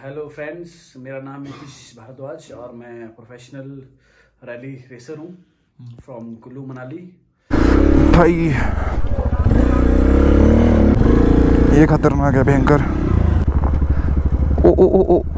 Hello friends, मेरा नाम नीतीश भारद्वाज और मैं प्रोफेशनल रैली रेसर हूँ फ्रॉम कुल्लू मनाली। भाई ये खतरनाक है, भयंकर। ओ ओ ओ ओ।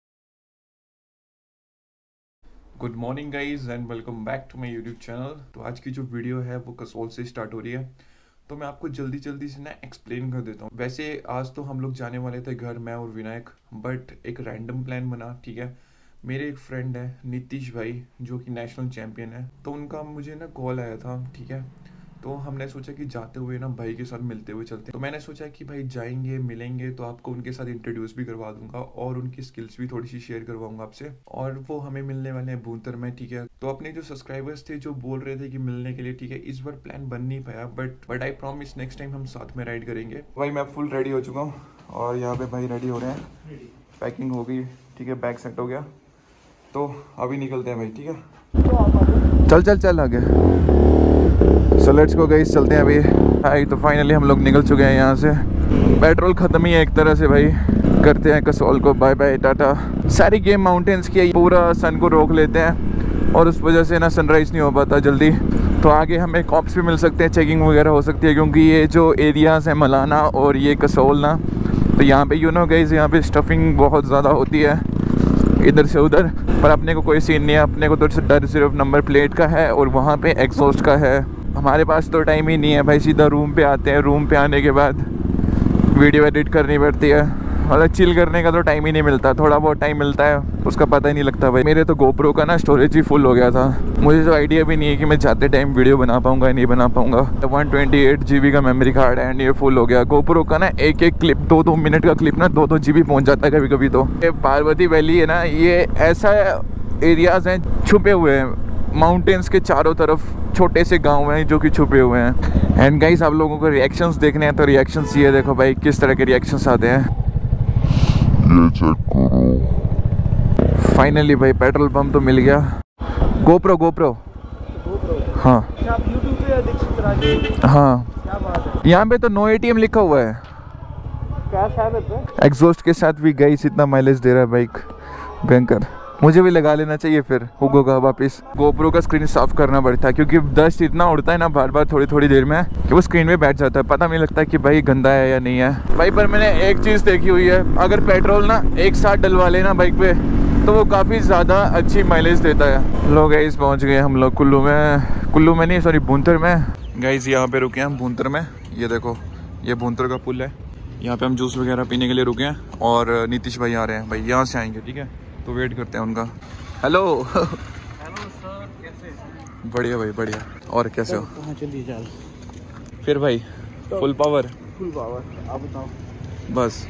Good morning guys and welcome back to my YouTube channel. तो आज की जो वीडियो है वो कसौल से स्टार्ट हो रही है, तो मैं आपको जल्दी से ना एक्सप्लेन कर देता हूँ। वैसे आज तो हम लोग जाने वाले थे घर, मैं और विनायक, बट एक रैंडम प्लान बना। ठीक है, मेरे एक फ्रेंड है नीतीश भाई जो कि नेशनल चैम्पियन है, तो उनका मुझे ना कॉल आया था। ठीक है, तो हमने सोचा कि जाते हुए ना भाई के साथ मिलते हुए चलते हैं। तो मैंने सोचा कि भाई जाएंगे मिलेंगे तो आपको उनके साथ इंट्रोड्यूस भी करवा दूंगा और उनकी स्किल्स भी थोड़ी सी शेयर करवाऊंगा आपसे। और वो हमें मिलने वाले हैं भूंतर में। ठीक है, तो अपने जो सब्सक्राइबर्स थे जो बोल रहे थे कि मिलने के लिए, ठीक है, इस बार प्लान बन नहीं पाया, but I promise next time हम साथ में राइड करेंगे। भाई मैं फुल रेडी हो चुका हूँ और यहाँ पे भाई रेडी हो रहे हैं, पैकिंग हो गई। ठीक है, बैग सेट हो गया, तो अभी निकलते हैं भाई। ठीक है, चल आगे। सो लेट्स गो गाइस, चलते हैं अभी। भाई तो फाइनली हम लोग निकल चुके हैं यहाँ से। पेट्रोल ख़त्म ही है एक तरह से भाई। करते हैं कसौल को बाय बाय टाटा। सारी गेम माउंटेन्स की पूरा सन को रोक लेते हैं और उस वजह से ना सनराइज़ नहीं हो पाता जल्दी। तो आगे हमें कॉप्स भी मिल सकते हैं, चेकिंग वगैरह हो सकती है, क्योंकि ये जो एरियाज़ हैं मलाना और ये कसौल ना, तो यहाँ पे गाइस यहाँ पे स्टफिंग बहुत ज़्यादा होती है इधर से उधर। पर अपने को कोई सीन नहीं है, अपने को तो डर सिर्फ नंबर प्लेट का है और वहाँ पे एग्जॉस्ट का है। हमारे पास तो टाइम ही नहीं है भाई, सीधा रूम पे आते हैं। रूम पे आने के बाद वीडियो एडिट करनी पड़ती है, मतलब चिल करने का तो टाइम ही नहीं मिलता। थोड़ा बहुत टाइम मिलता है, उसका पता ही नहीं लगता भाई। मेरे तो गोप्रो का ना स्टोरेज ही फुल हो गया था। मुझे तो आइडिया भी नहीं है कि मैं जाते टाइम वीडियो बना पाऊंगा या नहीं बना पाऊंगा। 128 GB का मेमोरी कार्ड है एंड ये फुल हो गया। गोप्रो का ना एक क्लिप 2-2 मिनट का क्लिप ना 2-2 GB पहुँच जाता है कभी कभी। तो ये पार्वती वैली है ना, ये ऐसा एरियाज़ हैं छुपे हुए हैं माउंटेन्स के चारों तरफ, छोटे से गांव हैं जो कि छुपे हुए हैं। एंड गाइस आप लोगों को रिएक्शंस देखने हैं तो रिएक्शंस ये देखो भाई, किस तरह के रिएक्शंस आते हैं ये चेक करो। फाइनली भाई पेट्रोल पंप तो मिल गया। गोप्रो हाँ हाँ, यहाँ पे तो नो ATM लिखा हुआ है। एग्जॉस्ट के साथ भी गाइस इतना माइलेज दे रहा है बाइक, भयंकर। मुझे भी लगा लेना चाहिए फिर हुगो का वापस। गोप्रो का स्क्रीन साफ करना पड़ता है क्योंकि डस्ट इतना उड़ता है ना बार बार थोड़ी देर में कि वो स्क्रीन में बैठ जाता है, पता नहीं लगता कि भाई गंदा है या नहीं है भाई। पर मैंने एक चीज़ देखी हुई है, अगर पेट्रोल ना एक साथ डलवा लेना बाइक पे तो वो काफ़ी ज़्यादा अच्छी माइलेज देता है। लोग गाइस पहुँच गए हम लोग कुल्लू में नहीं, सॉरी भूंतर में। गाइस यहाँ पे रुके हैं हम भूंतर में। ये देखो, ये भूंतर का पुल है, यहाँ पे हम जूस वगैरह पीने के लिए रुके हैं और नीतीश भाई आ रहे हैं भाई, यहाँ से आएंगे। ठीक है, तो वेट करते हैं उनका। हेलो हेलो सर, कैसे? बढ़िया भाई बढ़िया। और कैसे हो? कहाँ चलिए चल फिर भाई फुल पावर। आप बताओ। बस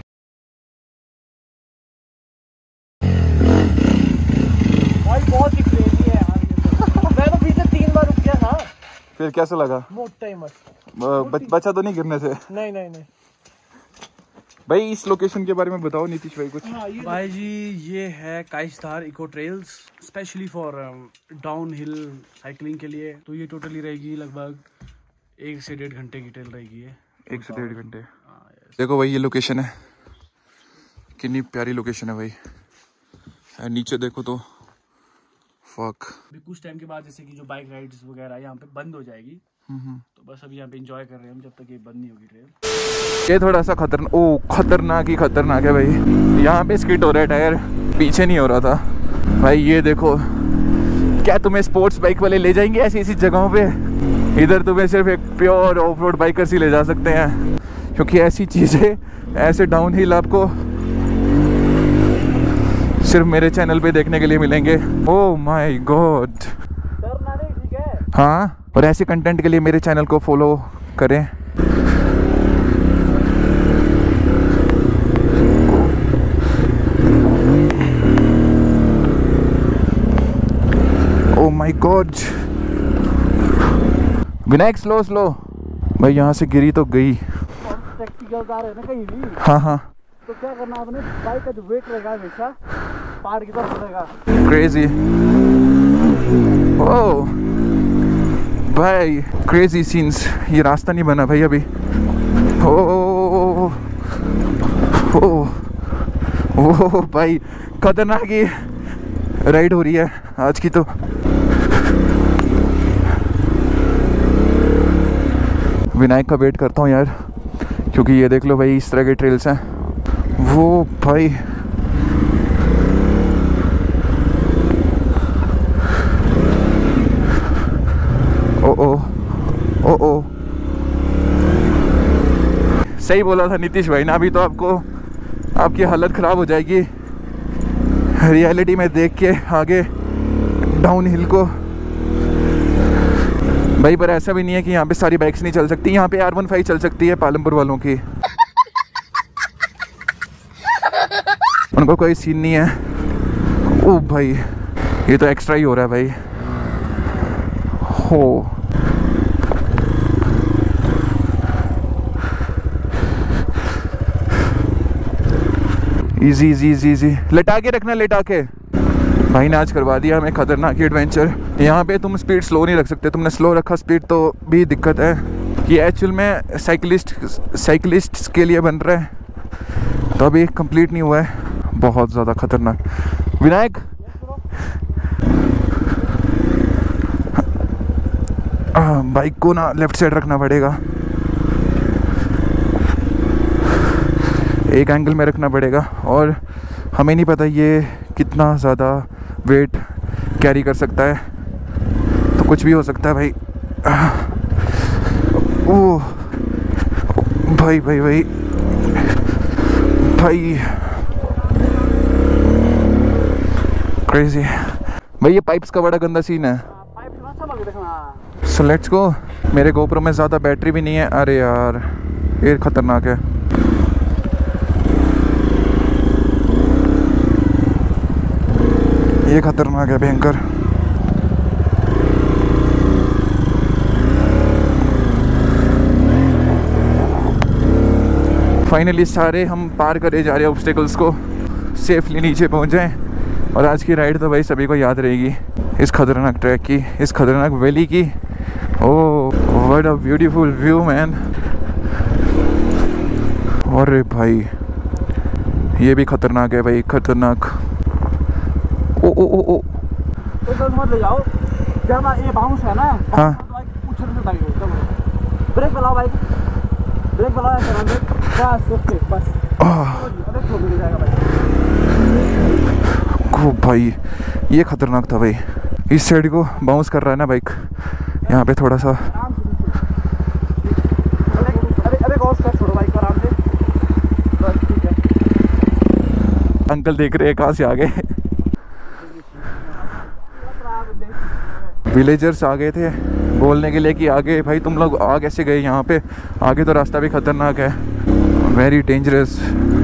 भाई बहुत ही क्रेजी है यार मैं तो पीछे 3 बार रुक गया था। फिर कैसा लगा? मोटा ही मस्त। बचा तो नहीं गिरने से? नहीं भाई इस लोकेशन के बारे में बताओ नीतीश भाई कुछ। भाई जी ये है Kaisdhar eco trails, specially for downhill cycling के लिए। तो ये टोटली रहेगी लगभग 1 से 1.5 घंटे की ट्रेल रहेगी ये। 1 से 1.5 घंटे। देखो भाई ये लोकेशन है, कितनी प्यारी लोकेशन है भाई। नीचे देखो तो फक। अभी कुछ टाइम के बाद जैसे कि जो बाइक राइड्स वगैरह यहाँ पे बंद हो जाएगी, तो बस अभी यहाँ पे एंजॉय कर रहे हैं हम जब तक ये बंद नहीं होगी ट्रेल। ये थोड़ा सा खतरनाक है भाई। यहाँ पे स्किड हो रहा है, टायर पीछे नहीं हो रहा था भाई। ये देखो, क्या तुम्हें स्पोर्ट्स बाइक वाले ले जाएंगे ऐसी जगहों पे? इधर तुम्हें सिर्फ एक प्योर ऑफ रोड बाइकर्स ही ले जा सकते हैं, क्योंकि ऐसी चीज़ें, ऐसे डाउन हिल आपको सिर्फ मेरे चैनल पे देखने के लिए मिलेंगे। Oh my god. हाँ, और ऐसे कंटेंट के लिए मेरे चैनल को फॉलो करें। Oh my god. Vinayak slow भाई, यहाँ से गिरी तो गई। हाँ तो क्या करना आपने, बाइक का जो वेट रहेगा हमेशा पहाड़ की तरफ रहेगा। क्रेजी। ओह भाई क्रेजी सीन्स। ये रास्ता नहीं बना भाई अभी। ओ ओह भाई खतरनाक ही राइड हो रही है आज की तो। विनायक का वेट करता हूँ यार, क्योंकि ये देख लो भाई इस तरह के ट्रेल्स हैं वो भाई। ओ सही बोला था नीतीश भाई ना, अभी तो आपको आपकी हालत ख़राब हो जाएगी रियलिटी में देख के आगे डाउन हिल को भाई। पर ऐसा भी नहीं है कि यहाँ पे सारी बाइक्स नहीं चल सकती, यहाँ पे R15 चल सकती है पालमपुर वालों की, उनको कोई सीन नहीं है। ओ भाई ये तो एक्स्ट्रा ही हो रहा है भाई। हो इजी इजी इजी इजी, लेटा के रखना, लेटा के। भाई ने आज करवा दिया हमें खतरनाक एडवेंचर। यहाँ पे तुम स्पीड स्लो नहीं रख सकते, तुमने स्लो रखा स्पीड तो भी दिक्कत है। कि एक्चुअल में साइकिलिस्ट के लिए बन रहा है तो अभी कंप्लीट नहीं हुआ है। बहुत ज़्यादा खतरनाक। विनायक बाइक को ना लेफ्ट साइड रखना पड़ेगा, एक एंगल में रखना पड़ेगा, और हमें नहीं पता ये कितना ज़्यादा वेट कैरी कर सकता है, तो कुछ भी हो सकता है भाई। ओह भाई भाई भाई भाई क्रेजी भाई। ये पाइप्स का बड़ा गंदा सीन है। So let's go. मेरे गोप्रो में ज़्यादा बैटरी भी नहीं है। अरे यार ये खतरनाक है। ये खतरनाक है भयंकर। फाइनली सारे हम पार करे जा रहे हैं ऑब्स्टेकल्स को, सेफली नीचे पहुंच जाएं। और आज की राइड तो भाई सभी को याद रहेगी, इस खतरनाक ट्रैक की, इस खतरनाक वैली की। Oh what a beautiful view man. अरे भाई ये भी खतरनाक है भाई, खतरनाक। ओ ओ ओ ओ मत ले जाओ, जब ये बाउंस है ना, हाँ उछल से जाएगा। ब्रेक लगाओ भाई, ब्रेक लगाओ ऐसे बस ओके बस। अरे छोड़ दे जाएगा भाई। खूब भाई ये खतरनाक था भाई। इस साइड को बाउंस कर रहा है ना बाइक, यहाँ पे थोड़ा सा। अरे गॉस कर छोड़ो बाइक को आराम से, बस ठीक है। अंकल देख रहे हैं कहाँ से आ गए। विलेजर्स आ गए थे बोलने के लिए कि आगे भाई तुम लोग आ कैसे गए यहाँ पे, आगे तो रास्ता भी खतरनाक है, वेरी डेंजरस,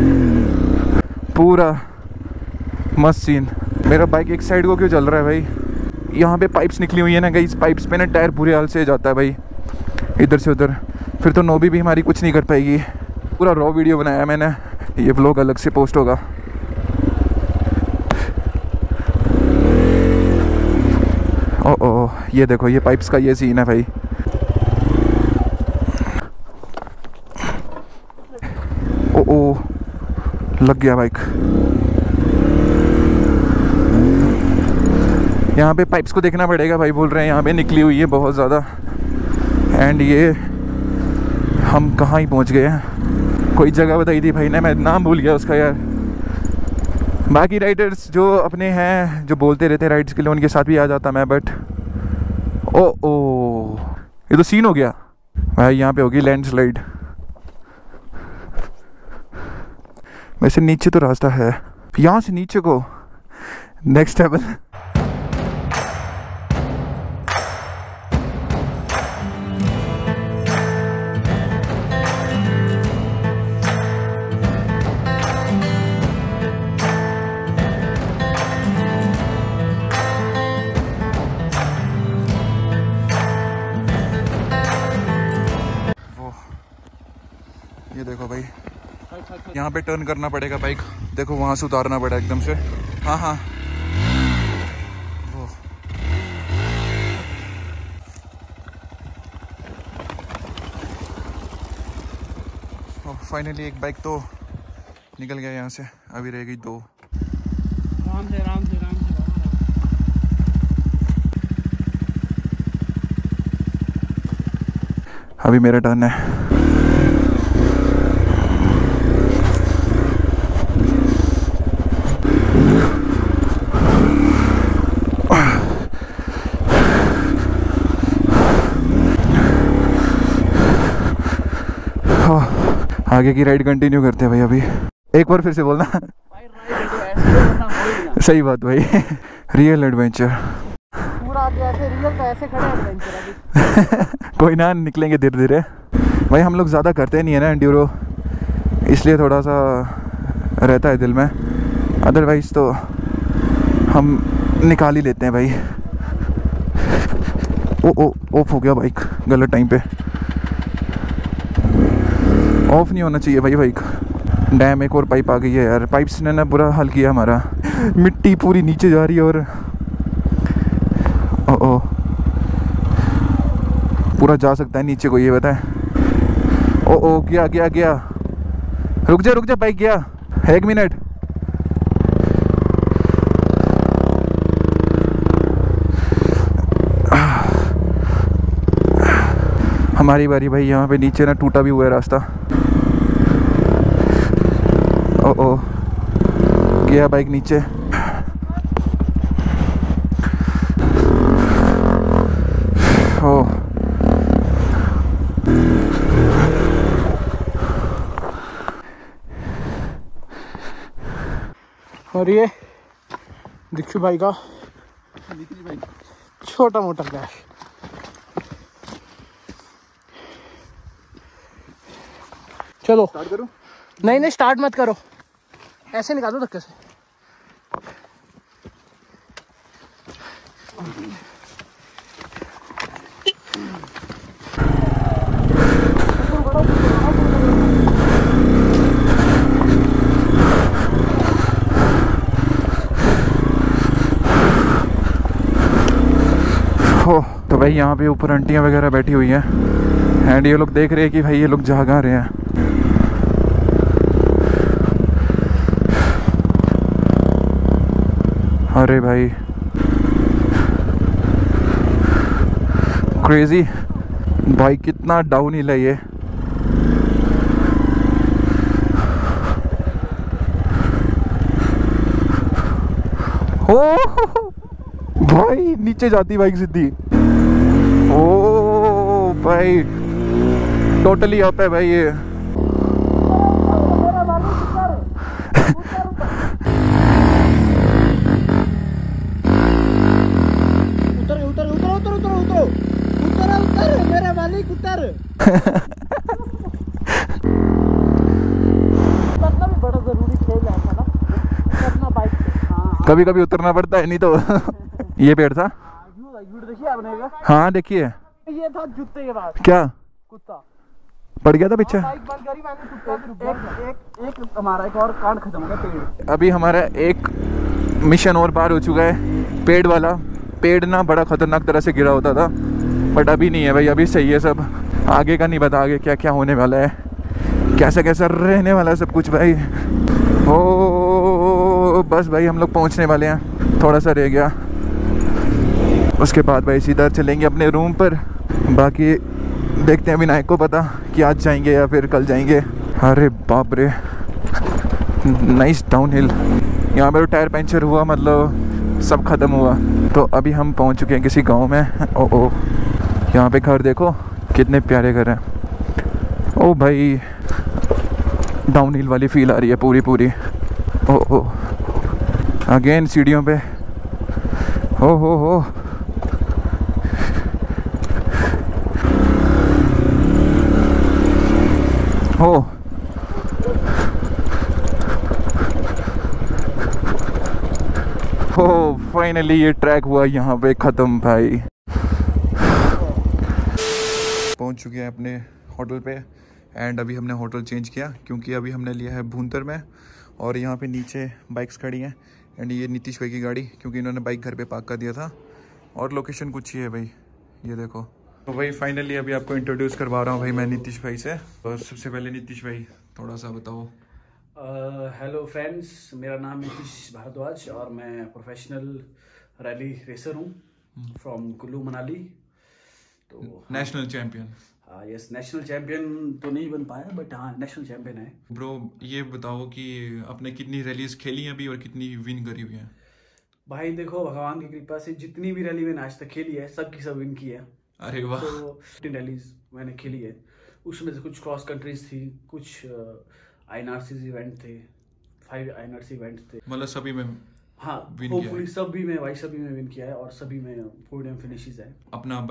पूरा मस्त सीन। मेरा बाइक एक साइड को क्यों चल रहा है भाई, यहाँ पे पाइप्स निकली हुई है ना, इस पाइप्स पे ना टायर बुरे हाल से जाता है भाई इधर से उधर, फिर तो नोबी भी हमारी कुछ नहीं कर पाएगी। पूरा रॉ वीडियो बनाया मैंने, ये व्लॉग अलग से पोस्ट होगा। ओह ये देखो ये पाइप्स का ये सीन है भाई। ओ लग गया बाइक। यहाँ पे पाइप्स को देखना पड़ेगा भाई, बोल रहे हैं यहाँ पे निकली हुई है बहुत ज़्यादा। एंड ये हम कहाँ ही पहुँच गए हैं, कोई जगह बताई थी भाई ने, मैं नाम भूल गया उसका यार। बाकी राइडर्स जो अपने हैं जो बोलते रहते हैं राइड्स के लिए, उनके साथ भी आ जाता मैं, बट ओ ये तो सीन हो गया भाई। यहाँ पे होगी लैंडस्लाइड। वैसे नीचे तो रास्ता है, यहाँ से नीचे को नेक्स्ट लेवल। ये देखो भाई यहाँ पे टर्न करना पड़ेगा बाइक, देखो वहाँ से उतारना पड़ा एकदम से। हाँ हाँ वो फाइनली एक बाइक तो निकल गया यहाँ से। अभी रह गई 2। आराम से आराम से आराम से। अभी मेरा टर्न है। आगे की राइड कंटिन्यू करते हैं भाई। अभी एक बार फिर से बोलना। सही बात भाई। रियल एडवेंचर पूरा ऐसे रियल तो ऐसे खड़े एडवेंचर अभी। कोई ना, निकलेंगे धीरे धीरे भाई। हम लोग ज़्यादा करते नहीं है ना एंड्यूरो, इसलिए थोड़ा सा रहता है दिल में, अदरवाइज़ तो हम निकाल ही लेते हैं भाई। ओ ऑफ हो गया बाइक, गलत टाइम पे। ऑफ नहीं होना चाहिए भाई बाइक। डैम एक और पाइप आ गई है यार। पाइप्स ने ना बुरा हाल किया हमारा। मिट्टी पूरी नीचे जा रही है और ओ पूरा जा सकता है नीचे को, ये बताए। ओ गया। रुक जा बाइक गया। 1 मिनट। हमारी बारी भाई। यहाँ पे नीचे ना टूटा भी हुआ है रास्ता। ओ गया बाइक नीचे। ओ और ये दीक्षु भाई का छोटा मोटा क्रैश। चलो स्टार्ट करूं? नहीं स्टार्ट मत करो, ऐसे निकालो धक्के से। तो भाई यहाँ पे ऊपर आंटियाँ वगैरह बैठी हुई हैं एंड ये लोग देख रहे हैं कि भाई ये लोग जा कहाँ रहे हैं। अरे भाई क्रेजी भाई, कितना डाउन हिल है ये। ओ भाई नीचे जाती बाइक सीधी। ओ भाई टोटली अप है भाई ये। उतर मेरे मालिक उतर। उतरना भी बड़ा जरूरी खेल है ना, उतरना बाइक से। कभी कभी उतरना पड़ता है, नहीं तो ये पेड़ था। देखिए आपने का? हाँ देखिए। ये था जूते के बाद क्या कुत्ता पड़ गया था पीछे। बाइक बंद करी मैंने, कुत्ता एक हमारा एक और कांड खत्म हो गया पेड़। अभी हमारा एक मिशन और पार हो चुका है, पेड़ वाला। पेड़ ना बड़ा खतरनाक तरह से गिरा होता था, बट अभी नहीं है भाई, अभी सही है सब। आगे का नहीं पता, आगे क्या क्या होने वाला है, कैसा कैसा रहने वाला है सब कुछ भाई। ओ बस भाई हम लोग पहुंचने वाले हैं, थोड़ा सा रह गया, उसके बाद भाई सीधा चलेंगे अपने रूम पर। बाकी देखते हैं, विनायक को पता कि आज जाएंगे या फिर कल जाएंगे। अरे बाप रे, नाइस डाउन हिल। यहाँ पर टायर पंचर हुआ, मतलब सब खत्म हुआ। तो अभी हम पहुँच चुके हैं किसी गांव में। ओ यहाँ पे घर देखो कितने प्यारे घर हैं। ओ भाई डाउन हिल वाली फील आ रही है पूरी पूरी। ओ अगेन सीढ़ियों पे। हो फाइनली ये ट्रैक हुआ यहाँ पे ख़त्म भाई। पहुँच चुके हैं अपने होटल पे एंड अभी हमने होटल चेंज किया क्योंकि अभी हमने लिया है भूंतर में। और यहाँ पे नीचे बाइक्स खड़ी हैं एंड ये नीतीश भाई की गाड़ी, क्योंकि इन्होंने बाइक घर पे पार्क कर दिया था। और लोकेशन कुछ ही है भाई, ये देखो। तो भाई फाइनली अभी आपको इंट्रोड्यूस करवा रहा हूँ भाई मैं नीतीश भाई से। तो सबसे पहले नीतीश भाई थोड़ा सा बताओ। हेलो फ्रेंड्स, मेरा नाम नीतीश भारद्वाज और मैं प्रोफेशनल रैली रेसर हूँ फ्रॉम कुल्लू मनाली। तो नेशनल चैंपियन। हाँ, यस, नेशनल चैंपियन तो नहीं बन पाया बट हाँ नेशनल चैंपियन है। ब्रो ये बताओ कि आपने कितनी रैलीज खेली हैं अभी और कितनी विन करी हुई हैं? भाई देखो, भगवान की कृपा से जितनी भी रैली मैंने आज तक खेली है सब की सब विन की है। अरे वाह। तो 15 रैलीज मैंने खेली है, उसमें से कुछ क्रॉस कंट्रीज थी, कुछ INRCs इवेंट थे, 5 INRC इवेंट्स थे। मतलब सभी में हाँ, विन किया होपफुली सभी में विन किया है और सभी में पोडियम फिनिशेस है। अपना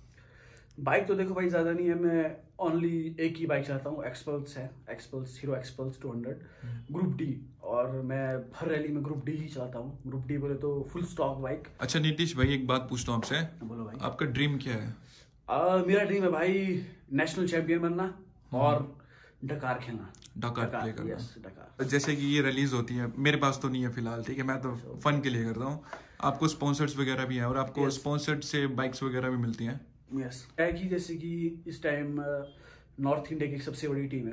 बाइक तो देखो भाई, ज्यादा नहीं है, मैं ओनली एक ही बाइक चलाता हूँ, एक्सपल्स है, हीरो एक्सपल्स 200 ग्रुप डी, और मैं हर रैली में ग्रुप डी ही चलाता हूँ। ग्रुप डी बोले तो फुल स्टॉक बाइक। अच्छा नीतीश भाई, एक बात पूछता हूँ आपसे। बोलो भाई। आपका ड्रीम क्या है? मेरा ड्रीम है भाई नेशनल चैंपियन बनना और डकार खेलना। डकार प्ले करना। यस, डकार। जैसे कि ये रिलीज होती है, मेरे पास तो नहीं है फिलहाल, ठीक है, मैं तो फन के लिए करता हूँ। आपको स्पॉन्सर्स वगैरह भी हैं और आपको स्पॉन्सर्ड से बाइक्स वगैरह भी मिलती हैं। यस, है कि जैसे कि इस टाइम नॉर्थ इंडिया की सबसे बड़ी टीम है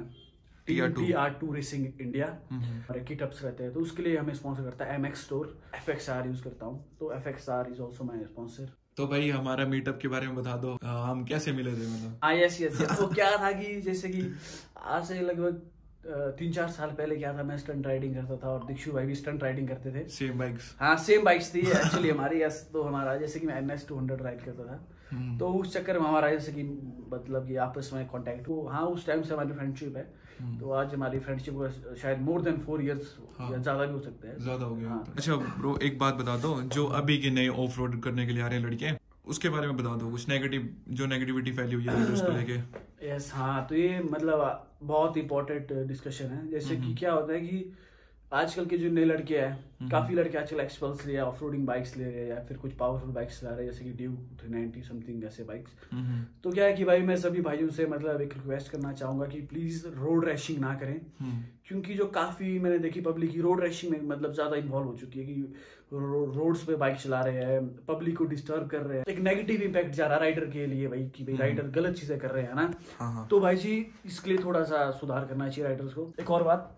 TR2 रेसिंग इंडिया, और किटअप्स रहते हैं, तो उसके लिए हमें स्पॉन्सर करता है MX स्टोर। FXR यूज करता हूँ, तो FXR is also my sponsor. तो भाई हमारा मीटअप के बारे में बता दो, हम कैसे मिले थे? मतलब यस, तो क्या था कि जैसे कि आज से लगभग 3-4 साल पहले क्या था, मैं स्टंट राइडिंग करता था और दीक्षु भाई भी स्टंट राइडिंग करते थे। Same bikes? हाँ, सेम बाइक्स थी एक्चुअली हमारी। यस, तो हमारा जैसे कि मैं NS 200 राइड करता था, तो उस चक्कर में हमारा जैसे कि मतलब कि आपस में कांटेक्ट हो। हाँ, उस टाइम से हमारी फ्रेंडशिप है। तो आज हमारी फ्रेंडशिप को शायद मोर देन 4 इयर्स या ज्यादा भी हो सकता है। ज्यादा हो गया। अच्छा ब्रो, एक बात बता दो, जो अभी के नए ऑफ रोड करने के लिए आ रहे हैं लड़के, उसके बारे में बता दो कुछ नेगेटिविटी फैली हुई है उसको लेके। यस, हाँ, तो ये मतलब बहुत इंपॉर्टेंट डिस्कशन है। जैसे कि क्या होता है कि आजकल के जो नए लड़के हैं, काफी लड़के आजकल एक्सपल्स ले रहे हैं, ऑफ रोडिंग बाइक्स ले रहे हैं, या फिर कुछ पावरफुल बाइक्स ला रहे हैं जैसे कि ड्यूक 390 समथिंग ऐसे बाइक्स। तो क्या है कि भाई मैं सभी भाइयों से मतलब एक रिक्वेस्ट करना चाहूंगा कि प्लीज रोड रैशिंग ना करें, क्योंकि जो काफी मैंने देखी पब्लिक की रोड रैशिंग में मतलब ज्यादा इन्वॉल्व हो चुकी है कि रोड्स पे बाइक चला रहे हैं, पब्लिक को डिस्टर्ब कर रहे हैं। एक नेगेटिव इम्पैक्ट जा रहा है राइडर के लिए भाई, कि भाई राइडर गलत चीजें कर रहे हैं ना। तो भाई जी इसके लिए थोड़ा सा सुधार करना चाहिए राइडर्स को। एक और बात,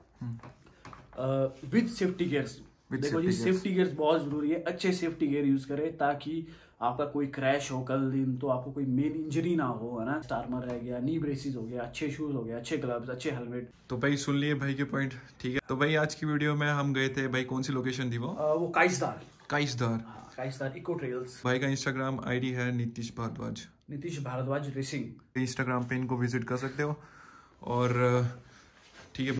विद सेफ्टी गियर्स। देखो जी, सेफ्टी गियर्स बहुत जरूरी है, अच्छे सेफ्टी गियर यूज करें ताकि आपका कोई क्रैश हो कल दिन तो आपको कोई मेन इंजरी ना हो, है ना। स्टार्मर रह गया, नी ब्रेसिस हो गया, अच्छे शूज हो गया, अच्छे ग्लव्स, अच्छे हेलमेट। तो भाई सुन लिए भाई के पॉइंट, ठीक है। तो भाई आज की वीडियो में हम गए थे भाई, कौन सी लोकेशन थी वो? काइसदार इको ट्रेल्स। भाई का इंस्टाग्राम ID है नीतीश भारद्वाज रेसिंग। इंस्टाग्राम पे इनको विजिट कर सकते हो। और ठीक है।